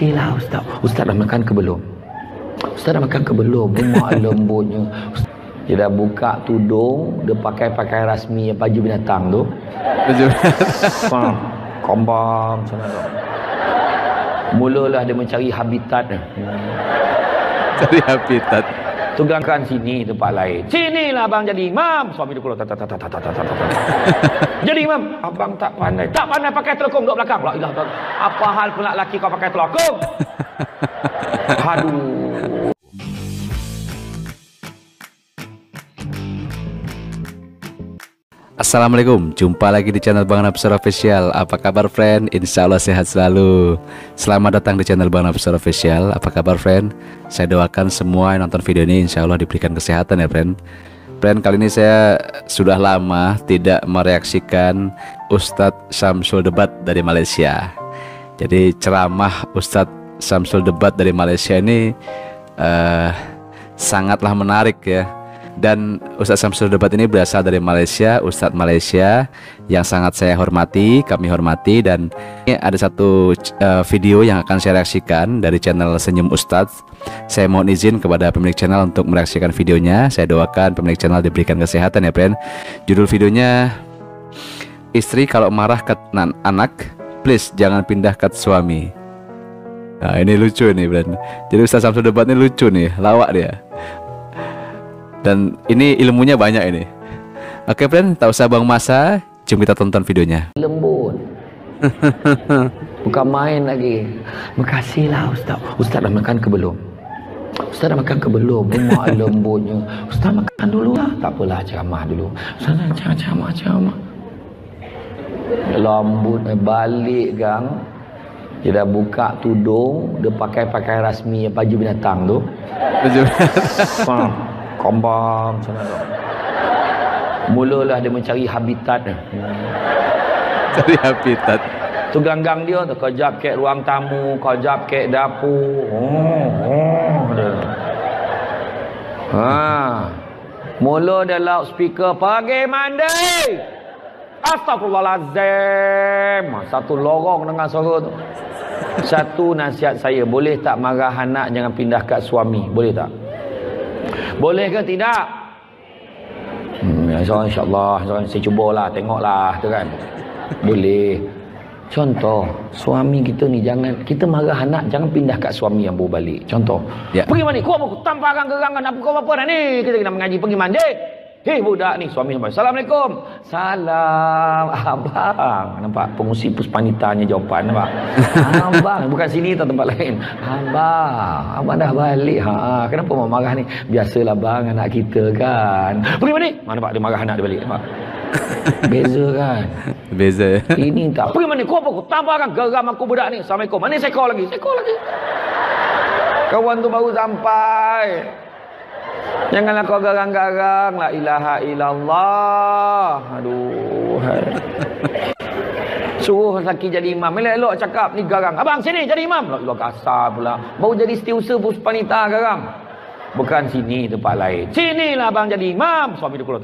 Makasihlah Ustaz. Ustaz dah makan ke belum? Ustaz dah makan ke belum? Mak lembutnya. Dia dah buka tudung, dia pakai pakaian rasmi baju binatang tu. Baju binatang. Kombang sana tu. Mulalah dia mencari habitat. Cari habitat. Tugangkan sini tempat lain. Sinilah abang jadi imam. Suami dia keluar. Jadi imam. Abang tak pandai. Tak pandai pakai telekung duduk belakang. La ilah. Apa hal pula laki kau pakai telekung? Aduh. Assalamualaikum, jumpa lagi di channel Bang Nafsur Official. Apa kabar friend? Insya Allah sehat selalu. Selamat datang di channel Bang Nafsur Official. Apa kabar friend? Saya doakan semua yang nonton video ini insya Allah diberikan kesehatan ya friend. Friend, kali ini saya sudah lama tidak mereaksikan Ustadz Syamsul Debat dari Malaysia. Jadi ceramah Ustadz Syamsul Debat dari Malaysia ini sangatlah menarik ya. Dan Ustadz Syamsul Debat ini berasal dari Malaysia, Ustadz Malaysia yang sangat saya hormati, kami hormati. Dan ini ada satu video yang akan saya reaksikan dari channel Senyum Ustadz. Saya mohon izin kepada pemilik channel untuk mereaksikan videonya. Saya doakan pemilik channel diberikan kesehatan ya friend. Judul videonya, istri kalau marah ke anak, please jangan pindah ke suami. Nah ini lucu nih friend. Jadi Ustadz Syamsul Debat ini lucu nih, lawak dia. Dan ini ilmunya banyak ini. Oke friend, tak usah buang masa, jom kita tonton videonya. Lembut. Bukan main lagi. Makasihlah Ustaz. Ustaz dah makan ke belum? Ustaz dah makan ke belum? Mak lembutnya. Ustaz makan dulu lah. Tak apalah, ceramah dulu. Ustaz dah ceramah. Lembut balik gang. Dia dah buka tudung, dia pakai pakaian rasmi baju binatang tu. Baju binatang. Kombang sana tu. Mulalah dia mencari habitat. Cari habitat. Tu ganggang dia tu, kejap ke ruang tamu, kejap ke dapur. Mula dia loudspeaker pergi mandi. Astagfirullahalazim. Satu lorong dengan suara tu. Satu nasihat saya, boleh tak marah anak jangan pindah kat suami, boleh tak? Boleh ke tidak? InsyaAllah saya cubalah, tengoklah tu kan. Boleh. Contoh, suami kita ni jangan, kita marah anak jangan pindah kat suami yang baru balik. Contoh ya. Pergi mandi, kau apa tamparan gerangan apa kau apa dah ni? Kita kena mengaji, pergi mandi. Hei budak ni, suami sampai, Assalamualaikum. Salam. Abang, nampak pengusi puspanitanya jawapan, nampak? Abang, bukan sini atau tempat lain. Abang dah balik. Kenapa mau marah ni? Biasalah bang, anak kita kan. Pergi mandi. Nampak dia marah anak dia balik, nampak? Beza kan? Beza. Ini tak. Pergi mandi, kau apa? Kau tampakkan geram aku budak ni. Assalamualaikum. Mana saya call lagi? Kawan tu baru sampai. Janganlah kau garang-garang. La ilaha illallah. Aduh. Suruh lelaki jadi imam. Elok cakap ni garang. Abang sini jadi imam. La ilah kasar pula. Baru jadi setiausaha puspanita garang. Bukan sini tempat lain. Sinilah abang jadi imam. Suami dia keluar.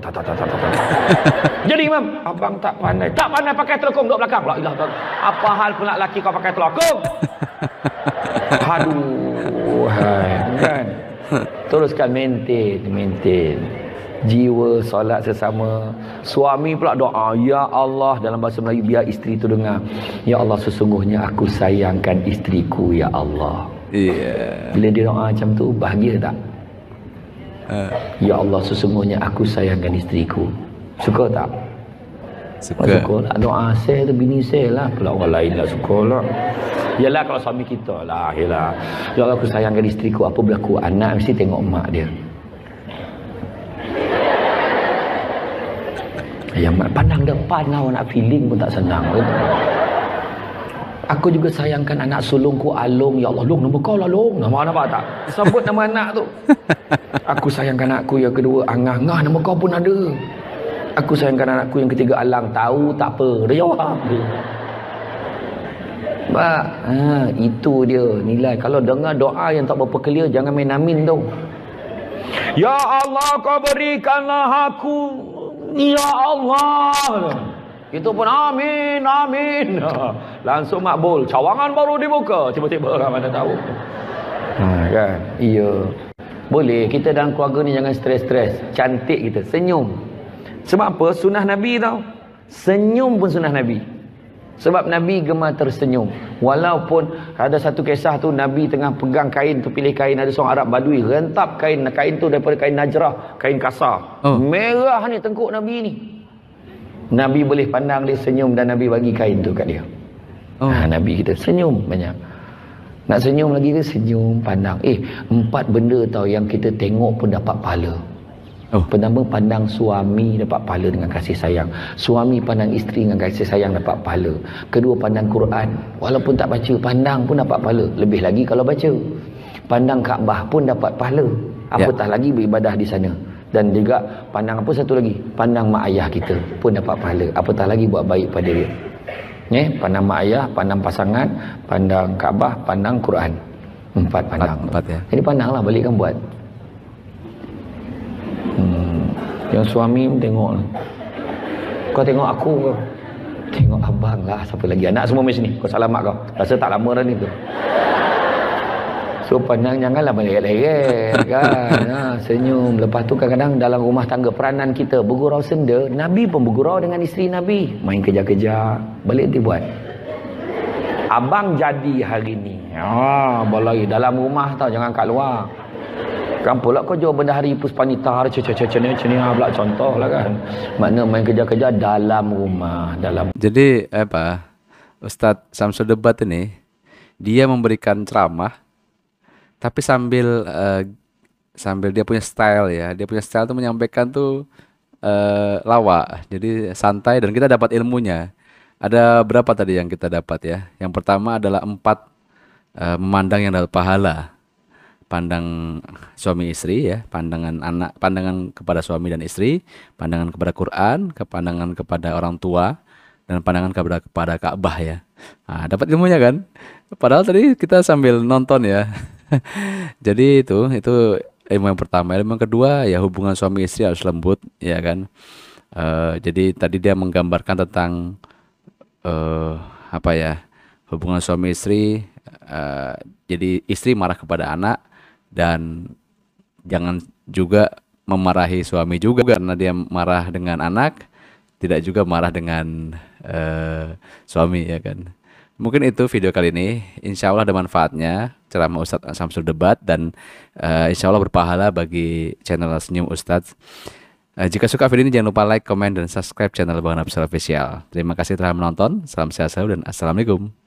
Jadi imam. Abang tak pandai. Tak pandai pakai telekung duduk belakang. La ilah. Apa hal pula laki kau pakai telekung? Aduh. Kan? Teruskan maintain jiwa solat sesama. Suami pula doa, ya Allah, dalam bahasa Melayu biar isteri tu dengar, ya Allah sesungguhnya aku sayangkan isteriku ya Allah. Bila dia doa macam tu bahagia tak? Ya Allah sesungguhnya aku sayangkan isteriku. Suka tak? Suka lah. Doa saya tu bini saya lah. Pula orang lain lah suka lah. Yalah kalau suami kita lah. Yalah. Ya Allah aku sayangkan isteriku. Apa berlaku? Anak mesti tengok mak dia. Yang pandang depan lah, nak feeling pun tak senang. Aku juga sayangkan anak sulungku Alung. Ya Allah, Long, nama kau lah Long. Nampak tak? Sebut nama anak tu. Aku sayangkan anakku yang kedua Angah. Nama kau pun ada. Aku sayangkan anakku yang ketiga Alang. Tahu tak apa. Dia jawab. Itu dia nilai. Kalau dengar doa yang tak berapa clear, jangan main amin tu. Ya Allah kau berikanlah aku. Ya Allah. Kita pun amin, amin. Langsung makbul. Cawangan baru dibuka. Tiba-tiba orang mana tahu. Kan? Iya. Boleh. Kita dalam keluarga ni jangan stres-stres. Cantik kita. Senyum. Sebab apa? Sunnah Nabi tau. Senyum pun sunnah Nabi. Sebab Nabi gemar tersenyum. Walaupun ada satu kisah tu Nabi tengah pegang kain tu, pilih kain, ada seorang Arab Badui rentap kain tu daripada kain najrah, kain kasar. Merah ni tengkuk Nabi ni. Nabi boleh pandang dia senyum dan Nabi bagi kain tu kat dia. Nabi kita senyum banyak. Nak senyum lagi ke? Senyum, pandang. 4 benda tau yang kita tengok pun dapat pahala. Pertama, pandang suami dapat pahala dengan kasih sayang. Suami pandang isteri dengan kasih sayang dapat pahala. Kedua, pandang Quran. Walaupun tak baca, pandang pun dapat pahala. Lebih lagi kalau baca. Pandang Kaabah pun dapat pahala. Apatah lagi beribadah di sana. Dan juga pandang apa satu lagi? Pandang mak ayah kita pun dapat pahala. Apatah lagi buat baik pada dia. Pandang mak ayah, pandang pasangan, pandang Kaabah, pandang Quran. 4 pandang. 4 ya. Jadi pandanglah, balik kan buat. Yang suami tengok, kau tengok aku kau, tengok abang lah, siapa lagi, anak semua mesti ni, kau salam mak kau, rasa tak lama dah ni tu. So pandang, janganlah meleret-leret kan. Senyum. Lepas tu kadang-kadang dalam rumah tangga peranan kita bergurau senda. Nabi pun bergurau dengan isteri Nabi, main kejar-kejar, balik dia buat. Abang jadi hari ni, boleh dalam rumah tau, jangan kat luar. Kan pula kau jual benda hari puspanita cecek-cecek ni pula contoh lah kan. Makna main kejar-kejar dalam rumah, dalam. Jadi apa? Ustadz Samsul Debat ini dia memberikan ceramah tapi sambil dia punya style ya. Dia punya style tuh menyampaikan tuh lawak. Jadi santai dan kita dapat ilmunya. Ada berapa tadi yang kita dapat ya? Yang pertama adalah 4 memandang yang dapat pahala. Pandang suami istri ya, pandangan anak, pandangan kepada suami dan istri, pandangan kepada Quran, pandangan kepada orang tua, dan pandangan kepada Ka'bah ya. Nah, dapat ilmunya kan? Padahal tadi kita sambil nonton ya. Jadi itu ilmu yang pertama. Ilmu yang kedua ya, hubungan suami istri harus lembut ya kan. Jadi tadi dia menggambarkan tentang apa ya, hubungan suami istri. Jadi istri marah kepada anak. Dan jangan juga memarahi suami juga karena dia marah dengan anak, tidak juga marah dengan suami ya kan. Mungkin itu video kali ini. Insya Allah ada manfaatnya ceramah Ustadz Samsul Debat dan insya Allah berpahala bagi channel Senyum Ustadz. Jika suka video ini jangan lupa like, komen, dan subscribe channel Bang Nafsal Official. Terima kasih telah menonton. Salam sehat selalu dan assalamualaikum.